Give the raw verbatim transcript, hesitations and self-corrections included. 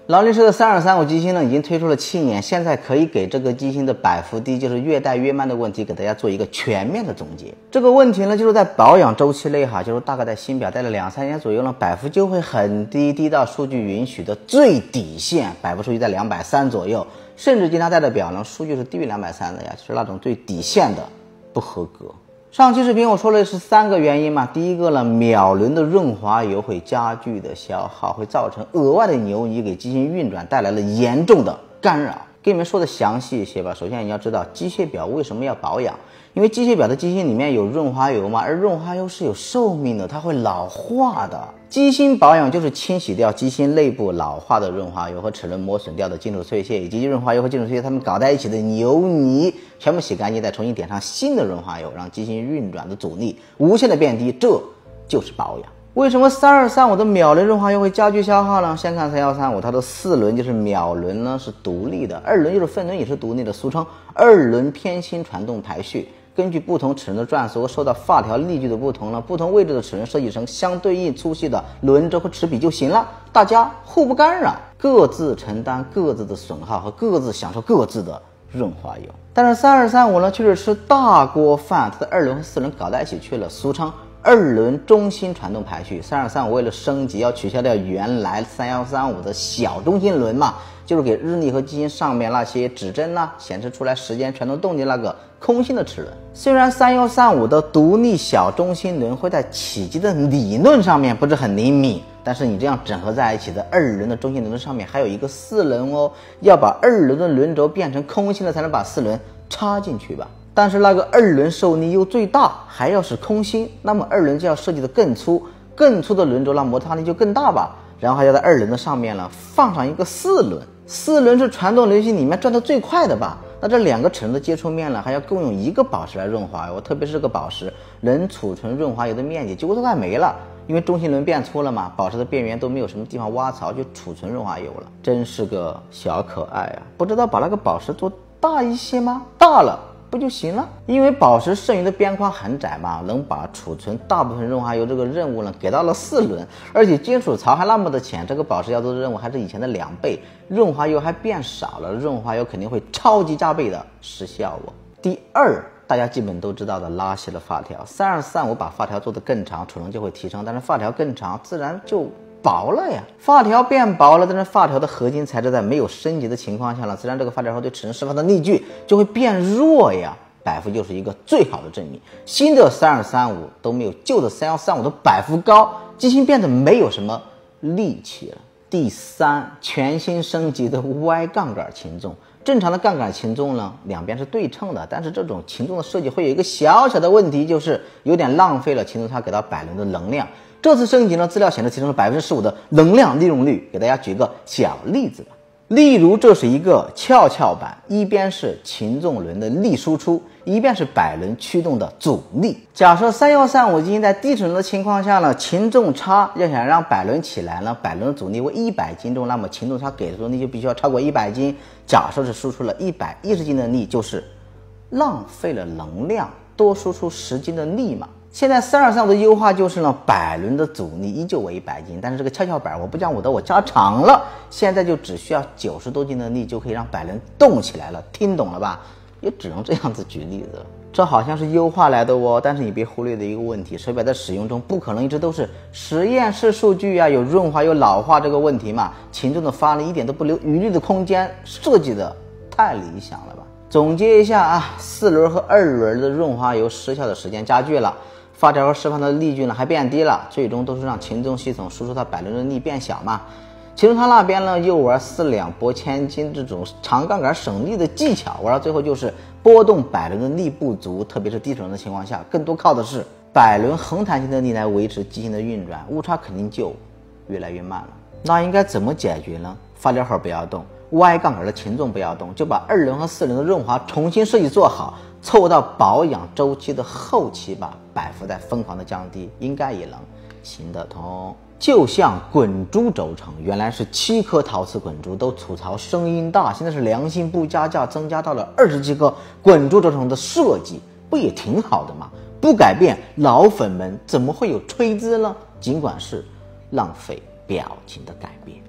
劳力士的三二三五机芯呢，已经推出了七年，现在可以给这个机芯的摆幅低，就是越戴越慢的问题，给大家做一个全面的总结。这个问题呢，就是在保养周期内哈，就是大概在新表戴了两三年左右呢，摆幅就会很低，低到数据允许的最底线，摆幅数据在两百三左右，甚至经常戴的表呢，数据是低于两百三的呀，就是那种最底线的不合格。上期视频我说的是三个原因嘛，第一个呢，秒轮的润滑油会加剧的消耗，会造成额外的扭矩，给机芯运转带来了严重的干扰。给你们说的详细一些吧。首先你要知道机械表为什么要保养，因为机械表的机芯里面有润滑油嘛，而润滑油是有寿命的，它会老化的。机芯保养就是清洗掉机芯内部老化的润滑油和齿轮磨损掉的金属碎屑，以及润滑油和金属碎屑它们搞在一起的油泥，全部洗干净，再重新点上新的润滑油，让机芯运转的阻力无限的变低，这就是保养。为什么三二三五的秒轮润滑油会加剧消耗呢？先看三一三五，它的四轮就是秒轮呢是独立的，二轮就是分轮也是独立的，俗称二轮偏心传动排序。根据不同齿轮的转速和受到发条力矩的不同呢，不同位置的齿轮设计成相对应粗细的轮轴和齿比就行了，大家互不干扰，各自承担各自的损耗和各自享受各自的润滑油。但是三二三五呢却是吃大锅饭，它的二轮和四轮搞在一起去了，俗称二轮中心传动排序。三二三五为了升级，要取消掉原来三一三五的小中心轮嘛，就是给日历和机芯上面那些指针呐、啊、显示出来时间、传动动力那个空心的齿轮。虽然三一三五的独立小中心轮会在起机的理论上面不是很灵敏，但是你这样整合在一起的二轮的中心轮上面还有一个四轮哦，要把二轮的轮轴变成空心的才能把四轮插进去吧。但是那个二轮受力又最大，还要是空心，那么二轮就要设计的更粗，更粗的轮轴，那摩擦力就更大吧。然后还要在二轮的上面呢放上一个四轮，四轮是传动轮系里面转得最快的吧。那这两个齿轮的接触面呢，还要共用一个宝石来润滑油，特别是这个宝石能储存润滑油的面积几乎都快没了，因为中心轮变粗了嘛，宝石的边缘都没有什么地方挖槽就储存润滑油了，真是个小可爱啊！不知道把那个宝石做大一些吗？大了不就行了？因为宝石剩余的边框很窄嘛，能把储存大部分润滑油这个任务呢给到了四轮，而且金属槽还那么的浅，这个宝石要做的任务还是以前的两倍，润滑油还变少了，润滑油肯定会超级加倍的失效哦。第二，大家基本都知道的拉稀的发条，三二三五把发条做得更长，储能就会提升，但是发条更长自然就薄了呀，发条变薄了，但是发条的合金材质在没有升级的情况下呢，自然这个发条后对齿轮释放的力矩就会变弱呀。摆幅就是一个最好的证明，新的三二三五都没有旧的三一三五的摆幅高，机芯变得没有什么力气了。第三，全新升级的 Y 杠杆擒纵。正常的杠杆擒纵呢，两边是对称的，但是这种擒纵的设计会有一个小小的问题，就是有点浪费了擒纵它给到摆轮的能量。这次升级呢，资料显示提升了 百分之十五 的能量利用率，给大家举个小例子吧。例如这是一个跷跷板，一边是擒纵轮的力输出，一边是摆轮驱动的阻力。假设三一三五机芯在低齿轮的情况下呢，擒纵差要想让摆轮起来呢，摆轮的阻力为一百斤重，那么擒纵差给的阻力就必须要超过一百斤。假设是输出了一百一十斤的力，就是浪费了能量，多输出十斤的力嘛。现在三二三五的优化就是呢，摆轮的阻力依旧为一百斤，但是这个跷跷板我不讲武德，我加长了，现在就只需要九十多斤的力就可以让摆轮动起来了，听懂了吧？也只能这样子举例子了。这好像是优化来的哦，但是你别忽略的一个问题，手表在使用中不可能一直都是实验室数据啊，有润滑有老化这个问题嘛，擒纵的发力一点都不留余力的空间，设计的太理想了吧？总结一下啊，四轮和二轮的润滑油失效的时间加剧了，发条和释放的力矩呢还变低了，最终都是让擒纵系统输出它摆轮的力变小嘛。其中它那边呢又玩四两拨千斤这种长杠杆省力的技巧，玩到最后就是波动摆轮的力不足，特别是低齿轮的情况下，更多靠的是摆轮横弹性的力来维持机芯的运转，误差肯定就越来越慢了。那应该怎么解决呢？发条号不要动，Y 杠杆的擒纵不要动，就把二轮和四轮的润滑重新设计做好，凑到保养周期的后期把摆幅再疯狂的降低，应该也能行得通。就像滚珠轴承，原来是七颗陶瓷滚珠都吐槽声音大，现在是良心不加价增加到了二十七颗滚珠轴承的设计，不也挺好的吗？不改变，老粉们怎么会有吹资呢？尽管是浪费表情的改变。